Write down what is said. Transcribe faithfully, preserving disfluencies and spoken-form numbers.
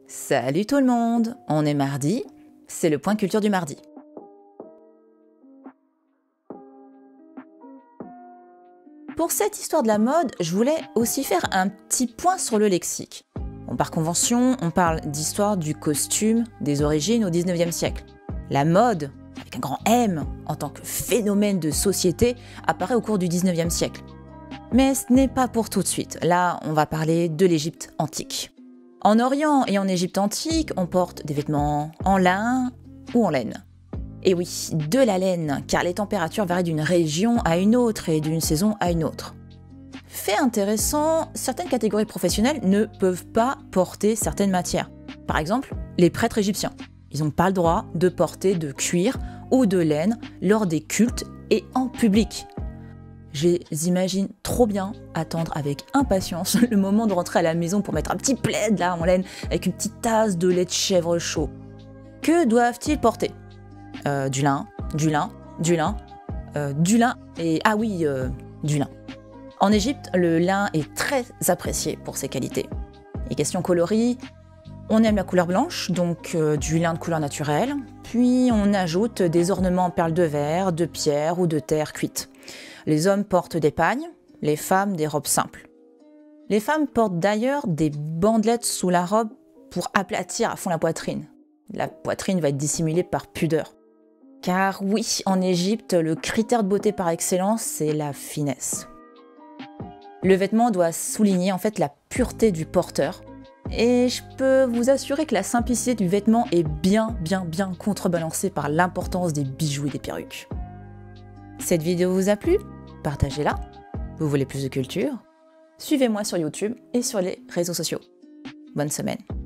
Salut tout le monde, on est mardi, c'est le point culture du mardi. Pour cette histoire de la mode, je voulais aussi faire un petit point sur le lexique. Bon, par convention, on parle d'histoire du costume, des origines au dix-neuvième siècle. La mode, avec un grand M, en tant que phénomène de société, apparaît au cours du dix-neuvième siècle. Mais ce n'est pas pour tout de suite, là on va parler de l'Égypte antique. En Orient et en Égypte antique, on porte des vêtements en lin ou en laine. Et oui, de la laine, car les températures varient d'une région à une autre et d'une saison à une autre. Fait intéressant, certaines catégories professionnelles ne peuvent pas porter certaines matières. Par exemple, les prêtres égyptiens. Ils n'ont pas le droit de porter de cuir ou de laine lors des cultes et en public. Je les imagine trop bien attendre avec impatience le moment de rentrer à la maison pour mettre un petit plaid là en laine avec une petite tasse de lait de chèvre chaud. Que doivent-ils porter ? euh, Du lin, du lin, du lin, euh, du lin et ah oui, euh, du lin. En Égypte, le lin est très apprécié pour ses qualités. Et question coloris, on aime la couleur blanche, donc euh, du lin de couleur naturelle, puis on ajoute des ornements en perles de verre, de pierre ou de terre cuite. Les hommes portent des pagnes, les femmes des robes simples. Les femmes portent d'ailleurs des bandelettes sous la robe pour aplatir à fond la poitrine. La poitrine va être dissimulée par pudeur. Car oui, en Égypte, le critère de beauté par excellence, c'est la finesse. Le vêtement doit souligner en fait la pureté du porteur. Et je peux vous assurer que la simplicité du vêtement est bien, bien, bien contrebalancée par l'importance des bijoux et des perruques. Cette vidéo vous a plu ? Partagez-la. Vous voulez plus de culture ? Suivez-moi sur YouTube et sur les réseaux sociaux. Bonne semaine.